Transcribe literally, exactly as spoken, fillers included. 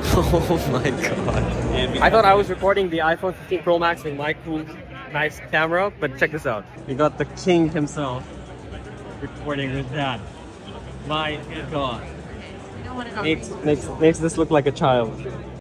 Oh my god. I thought I was recording the iPhone fifteen Pro Max with my cool, nice camera, but check this out. We got the king himself recording with that. My god. Makes, makes, makes this look like a child.